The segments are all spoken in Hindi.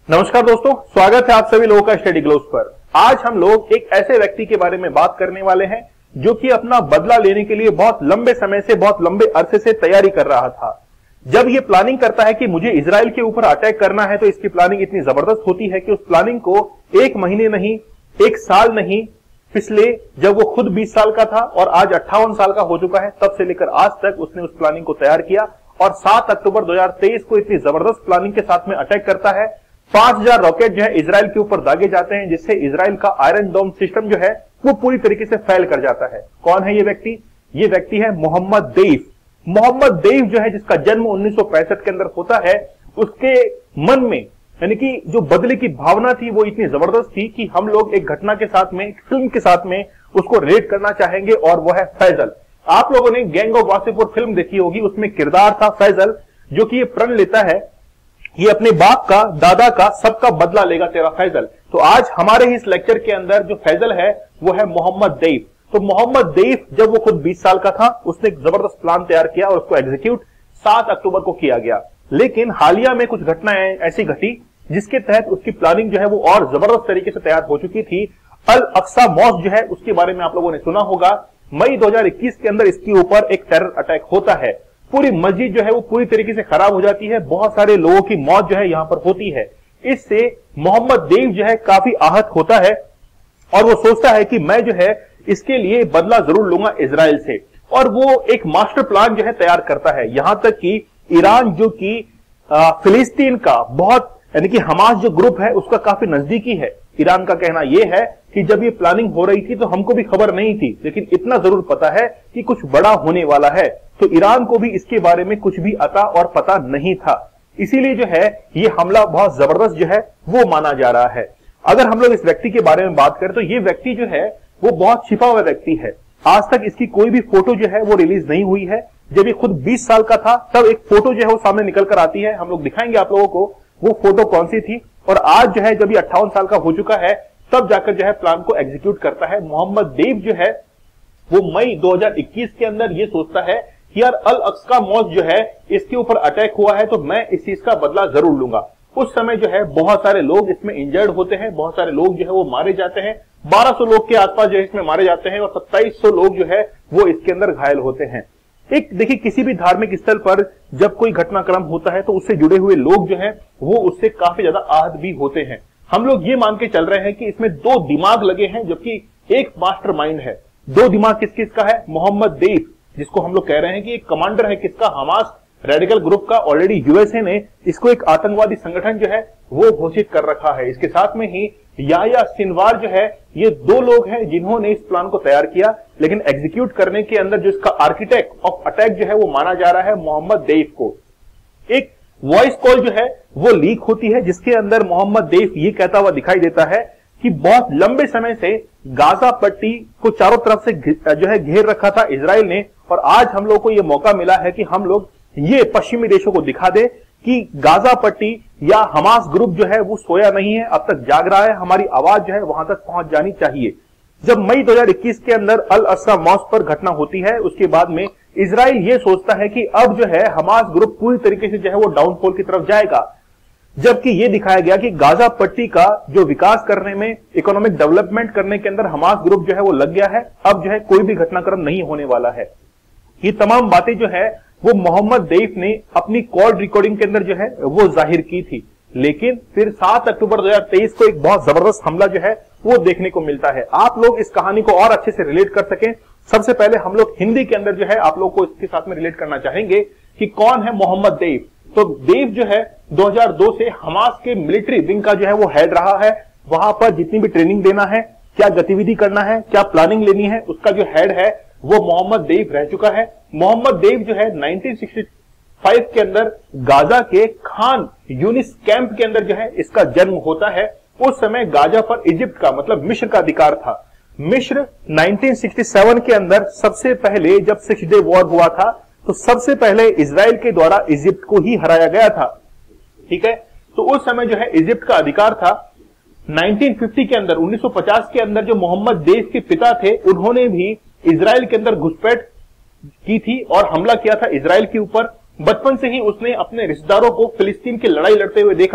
नमस्कार दोस्तों, स्वागत है आप सभी लोगों का स्टडी ग्लोब्स पर। आज हम लोग एक ऐसे व्यक्ति के बारे में बात करने वाले हैं जो कि अपना बदला लेने के लिए बहुत लंबे समय से, बहुत लंबे अरसे से तैयारी कर रहा था। जब ये प्लानिंग करता है कि मुझे इजराइल के ऊपर अटैक करना है, तो इसकी प्लानिंग इतनी जबरदस्त होती है कि उस प्लानिंग को एक महीने नहीं, एक साल नहीं, पिछले जब वो खुद 20 साल का था और आज 58 साल का हो चुका है, तब से लेकर आज तक उसने उस प्लानिंग को तैयार किया और 7 अक्टूबर 2023 को इतनी जबरदस्त प्लानिंग के साथ में अटैक करता है। 5000 रॉकेट जो है इजराइल के ऊपर दागे जाते हैं, जिससे इजराइल का आयरन डोम सिस्टम जो है वो पूरी तरीके से फेल कर जाता है। कौन है ये व्यक्ति? ये व्यक्ति है मोहम्मद देईफ। मोहम्मद देईफ जो है, जिसका जन्म 1965 के अंदर होता है, उसके मन में यानी कि जो बदले की भावना थी वो इतनी जबरदस्त थी कि हम लोग एक घटना के साथ में, एक फिल्म के साथ में उसको रिलेट करना चाहेंगे, और वो है फैजल। आप लोगों ने गैंग ऑफ वासेपुर फिल्म देखी होगी, उसमें किरदार था फैजल, जो कि ये प्रण लेता है ये अपने बाप का, दादा का, सबका बदला लेगा तेरा फैजल। तो आज हमारे इस लेक्चर के अंदर जो फैजल है वो है मोहम्मद देईफ। तो मोहम्मद देईफ जब वो खुद 20 साल का था, उसने एक जबरदस्त प्लान तैयार किया और उसको एग्जीक्यूट 7 अक्टूबर को किया गया। लेकिन हालिया में कुछ घटनाएं ऐसी घटी जिसके तहत उसकी प्लानिंग जो है वो और जबरदस्त तरीके से तैयार हो चुकी थी। अल अक्सा मॉस्क जो है उसके बारे में आप लोगों ने सुना होगा। मई 2021 के अंदर इसके ऊपर एक टेरर अटैक होता है। पूरी मस्जिद जो है वो पूरी तरीके से खराब हो जाती है, बहुत सारे लोगों की मौत जो है यहां पर होती है। इससे मोहम्मद देईफ जो है काफी आहत होता है और वो सोचता है कि मैं जो है इसके लिए बदला जरूर लूंगा इजराइल से, और वो एक मास्टर प्लान जो है तैयार करता है। यहां तक कि ईरान जो कि फिलिस्तीन का बहुत, यानी कि हमास जो ग्रुप है उसका काफी नजदीकी है। ईरान का कहना यह है कि जब ये प्लानिंग हो रही थी तो हमको भी खबर नहीं थी, लेकिन इतना जरूर पता है कि कुछ बड़ा होने वाला है। तो ईरान को भी इसके बारे में कुछ भी अता और पता नहीं था, इसीलिए जो है ये हमला बहुत जबरदस्त जो है वो माना जा रहा है। अगर हम लोग इस व्यक्ति के बारे में बात करें तो ये व्यक्ति जो है वो बहुत छिपा हुआ व्यक्ति है। आज तक इसकी कोई भी फोटो जो है वो रिलीज नहीं हुई है। जब ये खुद 20 साल का था तब एक फोटो जो है वो सामने निकल कर आती है, हम लोग दिखाएंगे आप लोगों को वो फोटो कौन सी थी। और आज जो है जब ये 58 साल का हो चुका है तब जाकर जो है प्लान को एग्जीक्यूट करता है। मोहम्मद देईफ जो है वो मई 2021 के अंदर ये सोचता है कि यार अल अक्सा मॉस्क जो है इसके ऊपर अटैक हुआ है तो मैं इस चीज का बदला जरूर लूंगा। उस समय जो है बहुत सारे लोग इसमें इंजर्ड होते हैं, बहुत सारे लोग जो है वो मारे जाते हैं। 1200 लोग के आसपास जो है इसमें मारे जाते हैं और 2700 लोग जो है वो इसके अंदर घायल होते हैं। एक देखिए, किसी भी धार्मिक स्थल पर जब कोई घटनाक्रम होता है तो उससे जुड़े हुए लोग जो हैं वो उससे काफी ज्यादा आहत भी होते हैं। हम लोग ये मान के चल रहे हैं कि इसमें 2 दिमाग लगे हैं, जबकि एक मास्टरमाइंड है। 2 दिमाग किस किस का है? मोहम्मद देईफ, जिसको हम लोग कह रहे हैं कि एक कमांडर है किसका, हमास रेडिकल ग्रुप का। ऑलरेडी यूएसए ने इसको एक आतंकवादी संगठन जो है वो घोषित कर रखा है। इसके साथ में ही याह्या सिनवार जो है, ये 2 लोग हैं जिन्होंने इस प्लान को तैयार किया, लेकिन एग्जीक्यूट करने के अंदर जो इसका आर्किटेक्ट ऑफ अटैक जो है वो माना जा रहा है मोहम्मद देईफ को। एक वॉइस कॉल जो है वो लीक होती है जिसके अंदर मोहम्मद देईफ ये कहता हुआ दिखाई देता है कि बहुत लंबे समय से गाजा पट्टी को चारों तरफ से जो है घेर रखा था इजराइल ने, और आज हम लोग को यह मौका मिला है कि हम लोग ये पश्चिमी देशों को दिखा दे कि गाजा पट्टी या हमास ग्रुप जो है वो सोया नहीं है, अब तक जाग रहा है। हमारी आवाज जो है वहां तक पहुंच जानी चाहिए। जब मई 2021 के अंदर अल अक्सा मॉस्क पर घटना होती है, उसके बाद में इजराइल ये सोचता है कि अब जो है हमास ग्रुप पूरी तरीके से जो है वो डाउनफॉल की तरफ जाएगा, जबकि ये दिखाया गया कि गाजा पट्टी का जो विकास करने में, इकोनॉमिक डेवलपमेंट करने के अंदर हमास ग्रुप जो है वो लग गया है। अब जो है कोई भी घटनाक्रम नहीं होने वाला है। ये तमाम बातें जो है वो मोहम्मद देईफ ने अपनी कॉल रिकॉर्डिंग के अंदर जो है वो जाहिर की थी। लेकिन फिर 7 अक्टूबर 2023 को एक बहुत जबरदस्त हमला जो है वो देखने को मिलता है। आप लोग इस कहानी को और अच्छे से रिलेट कर सकें, सबसे पहले हम लोग हिंदी के अंदर जो है आप लोग को इसके साथ में रिलेट करना चाहेंगे कि कौन है मोहम्मद देईफ। तो देईफ जो है 2002 से हमास के मिलिट्री विंग का जो है वो हेड रहा है। वहां पर जितनी भी ट्रेनिंग देना है, क्या गतिविधि करना है, क्या प्लानिंग लेनी है, उसका जो हेड है वो मोहम्मद देईफ रह चुका है। मोहम्मद देईफ जो है 1965 के अंदर गाजा के खान यूनिस कैंप के अंदर जो है इसका जन्म होता है। उस समय गाजा पर इजिप्ट का, मतलब मिस्र का अधिकार था। मिस्र 1967 के अंदर सबसे पहले जब 6 डे वॉर हुआ था तो सबसे पहले इजराइल के द्वारा इजिप्ट को ही हराया गया था। ठीक है, तो उस समय जो है इजिप्ट का अधिकार था। 1950 के अंदर, 1950 के अंदर जो मोहम्मद देईफ के पिता थे उन्होंने भी इजराइल के अंदर घुसपैठ की थी और हमला किया था इजराइल के ऊपर। बचपन से ही उसने अपने रिश्तेदारों को फिलिस्तीन की लड़ाई लड़ते हुए देखा था।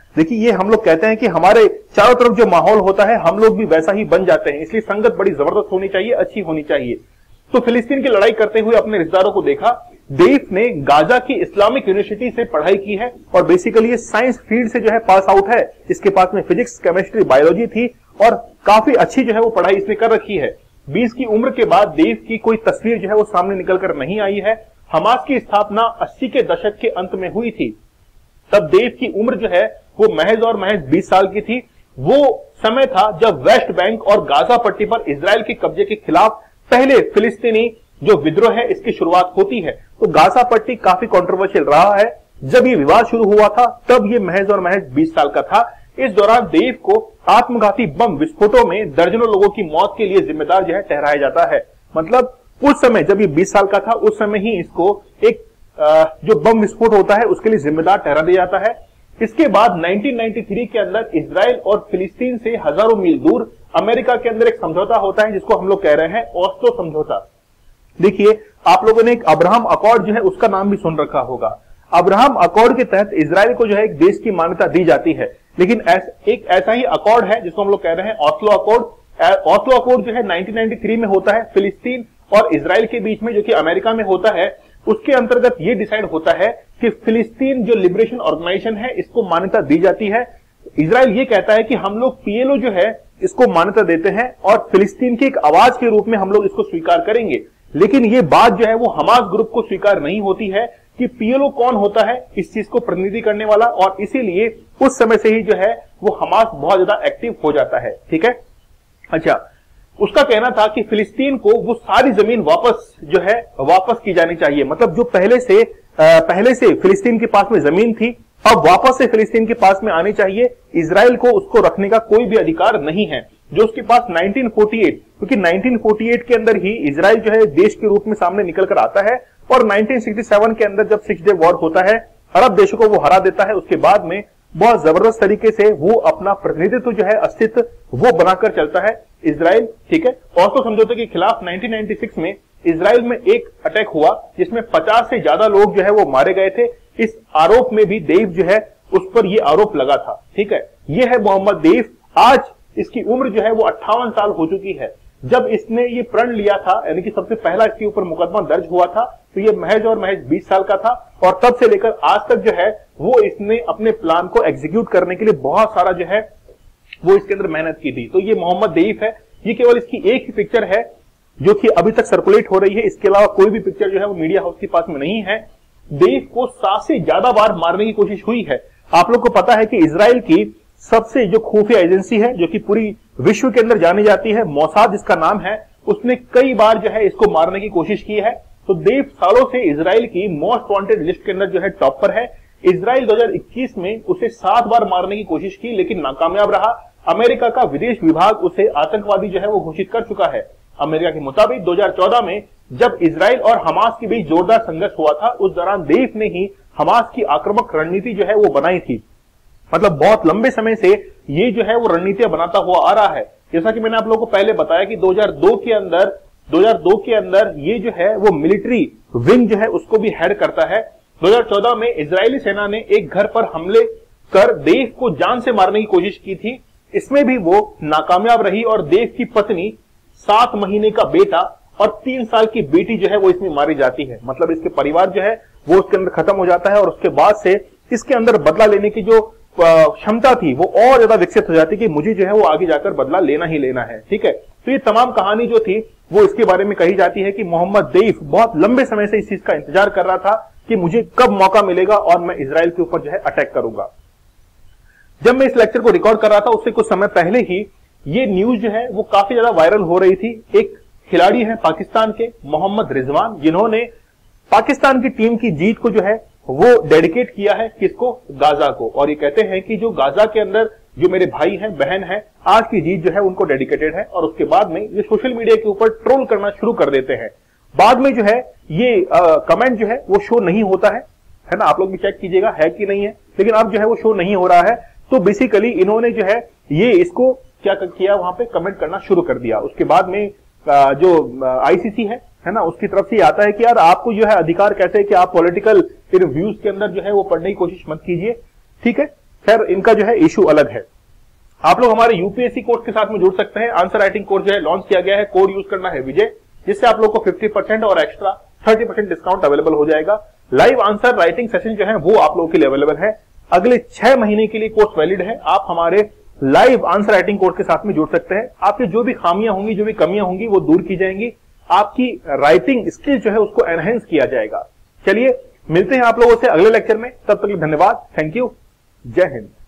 देखिए ये हम लोग कहते हैं कि हमारे चारों तरफ जो माहौल होता है हम लोग भी वैसा ही बन जाते हैं, इसलिए संगत बड़ी जबरदस्त होनी चाहिए, अच्छी होनी चाहिए। तो फिलिस्तीन की लड़ाई करते हुए अपने रिश्तेदारों को देखा। देव ने गाजा की इस्लामिक यूनिवर्सिटी से पढ़ाई की है और बेसिकली ये साइंस फील्ड से जो है पास आउट है। इसके पास में फिजिक्स, केमिस्ट्री, बायोलॉजी थी और काफी अच्छी जो है वो पढ़ाई इसने कर रखी है। 20 की उम्र के बाद देव की कोई तस्वीर जो है वो सामने निकल कर नहीं आई है। हमास की स्थापना 80 के दशक के अंत में हुई थी। तब देव की उम्र जो है वो महज और महज 20 साल की थी। वो समय था जब वेस्ट बैंक और गाजा पट्टी पर इजराइल के कब्जे के खिलाफ पहले फिलिस्तीनी जो विद्रोह है इसकी शुरुआत होती है। तो गाजा पट्टी काफी कंट्रोवर्शियल रहा है। जब ये विवाद शुरू हुआ था तब ये महज और महज 20 साल का था। इस दौरान देव को आत्मघाती बम विस्फोटों में दर्जनों लोगों की मौत के लिए जिम्मेदार जो है ठहराया जाता है। मतलब उस समय जब ये 20 साल का था उस समय ही इसको एक जो बम विस्फोट होता है उसके लिए जिम्मेदार ठहरा दिया जाता है। इसके बाद 1993 के अंदर इजराइल और फिलिस्तीन से हजारों मील दूर अमेरिका के अंदर एक समझौता होता है जिसको हम लोग कह रहे हैं ओस्लो समझौता। देखिए आप लोगों ने एक अब्राहम अकॉर्ड जो है उसका नाम भी सुन रखा होगा। अब्राहम अकॉर्ड के तहत इजराइल को जो है एक देश की मान्यता दी जाती है, लेकिन एक ऐसा ही अकॉर्ड है जिसको हम लोग कह रहे हैं ओस्लो अकॉर्ड। ओस्लो अकॉर्ड जो है 1993 में होता है फिलिस्तीन और इजराइल के बीच में, जो कि अमेरिका में होता है। उसके अंतर्गत यह डिसाइड होता है कि फिलिस्तीन जो लिबरेशन ऑर्गेनाइजेशन है इसको मान्यता दी जाती है। इजराइल ये कहता है कि हम लोग पीएलओ जो है इसको मान्यता देते हैं और फिलिस्तीन की एक आवाज के रूप में हम लोग इसको स्वीकार करेंगे। लेकिन ये बात जो है वो हमास ग्रुप को स्वीकार नहीं होती है कि पीएलओ कौन होता है इस चीज को प्रतिनिधि करने वाला, और इसीलिए उस समय से ही जो है वो हमास बहुत ज्यादा एक्टिव हो जाता है। ठीक है, अच्छा, उसका कहना था कि फिलिस्तीन को वो सारी जमीन वापस की जानी चाहिए। मतलब जो पहले से फिलिस्तीन के पास में जमीन थी अब वापस से फिलिस्तीन के पास में आनी चाहिए। इजराइल को उसको रखने का कोई भी अधिकार नहीं है जो उसके पास 1948, क्योंकि 1948 के अंदर ही इजराइल जो है देश के रूप में सामने निकल कर आता है और 1967 के अंदर जब 6 डे वॉर होता है अरब देशों को वो हरा देता है। उसके बाद में बहुत जबरदस्त तरीके से वो अपना प्रतिनिधित्व जो है अस्तित्व वो बनाकर चलता है इजराइल। ठीक है, ओस्लो समझौते के खिलाफ 1996 में इजराइल में एक अटैक हुआ जिसमें 50 से ज्यादा लोग जो है वो मारे गए थे। इस आरोप में भी देव जो है उस पर ये आरोप लगा था। ठीक है, ये है मोहम्मद देव। आज इसकी उम्र जो है वो 58 साल हो चुकी है। जब इसने ये प्रण लिया था, यानी कि सबसे पहला इसके ऊपर मुकदमा दर्ज हुआ था, तो ये महज और महज 20 साल का था और तब से लेकर आज तक जो है वो इसने अपने प्लान को एग्जीक्यूट करने के लिए बहुत सारा जो है वो इसके अंदर मेहनत की थी। तो ये मोहम्मद देव है। ये केवल इसकी एक ही पिक्चर है जो कि अभी तक सर्कुलेट हो रही है, इसके अलावा कोई भी पिक्चर जो है वो मीडिया हाउस के पास में नहीं है। देव को 7 से ज्यादा बार मारने की कोशिश हुई है। आप लोग को पता है कि इजराइल की सबसे जो खुफिया एजेंसी है जो कि पूरी विश्व के अंदर जानी जाती है, मोसाद जिसका नाम है, उसने कई बार जो है इसको मारने की कोशिश की है। तो देव सालों से इजराइल की मोस्ट वांटेड लिस्ट के अंदर जो है टॉप पर है। इजराइल 2021 में उसे 7 बार मारने की कोशिश की लेकिन नाकामयाब रहा। अमेरिका का विदेश विभाग उसे आतंकवादी जो है वो घोषित कर चुका है। अमेरिका के मुताबिक 2014 में जब इजराइल और हमास के बीच जोरदार संघर्ष हुआ था उस दौरान देव ने ही हमास की आक्रामक रणनीति जो है वो बनाई थी। मतलब बहुत लंबे समय से ये जो है वो रणनीतियां बनाता हुआ आ रहा है। जैसा कि मैंने आप लोगों को पहले बताया कि 2002 के अंदर ये जो है वो मिलिट्री विंग जो है उसको भी हेड करता है। 2014 में इजरायली सेना ने एक घर पर हमले कर देव को जान से मारने की कोशिश की थी। इसमें भी वो नाकामयाब रही और देव की पत्नी, 7 महीने का बेटा और 3 साल की बेटी जो है वो इसमें मारी जाती है। मतलब इसके परिवार जो है वो उसके अंदर खत्म हो जाता है और उसके बाद से इसके अंदर बदला लेने की जो क्षमता थी वो और ज्यादा विकसित हो जाती कि मुझे जो है वो आगे जाकर बदला लेना ही लेना है। ठीक है, तो ये तमाम कहानी जो थी वो इसके बारे में कही जाती है कि मोहम्मद देव बहुत लंबे समय से इस चीज का इंतजार कर रहा था कि मुझे कब मौका मिलेगा और मैं इजराइल के ऊपर जो है अटैक करूंगा। जब मैं इस लेक्चर को रिकॉर्ड कर रहा था उससे कुछ समय पहले ही ये न्यूज जो है वो काफी ज्यादा वायरल हो रही थी। एक खिलाड़ी है पाकिस्तान के मोहम्मद रिजवान, जिन्होंने पाकिस्तान की टीम की जीत को जो है वो डेडिकेट किया है किसको, गाजा को। और ये कहते हैं कि जो गाजा के अंदर जो मेरे भाई हैं, बहन हैं, आज की जीत जो है उनको डेडिकेटेड है। और उसके बाद में ये सोशल मीडिया के ऊपर ट्रोल करना शुरू कर देते हैं। बाद में जो है ये कमेंट जो है वो शो नहीं होता है ना, आप लोग भी चेक कीजिएगा है कि नहीं है, लेकिन अब जो है वो शो नहीं हो रहा है। तो बेसिकली इन्होंने जो है ये इसको क्या किया, वहां पे कमेंट करना शुरू कर दिया। उसके बाद में जो आईसीसी है ना, उसकी तरफ से आता है कि यार आपको जो है अधिकार कैसे है कि आप पॉलिटिकल व्यूज के अंदर जो है वो पढ़ने की कोशिश मत कीजिए। ठीक है, खैर इनका जो है इशू अलग है। आप लोग हमारे यूपीएससी कोर्स के साथ में जुड़ सकते हैं। आंसर राइटिंग कोर्स जो है लॉन्च किया गया है, कोड यूज करना है विजय, जिससे आप लोग को 50% और एक्स्ट्रा 30% डिस्काउंट अवेलेबल हो जाएगा। लाइव आंसर राइटिंग सेशन जो है वो आप लोगों के लिए अवेलेबल है। अगले 6 महीने के लिए कोर्स वैलिड है। आप हमारे लाइव आंसर राइटिंग कोर्स के साथ में जुड़ सकते हैं। आपकी जो भी खामियां होंगी, जो भी कमियां होंगी, वो दूर की जाएंगी। आपकी राइटिंग स्किल जो है उसको एनहेंस किया जाएगा। चलिए मिलते हैं आप लोगों से अगले लेक्चर में। तब तक के लिए धन्यवाद। Thank you. जय हिंद।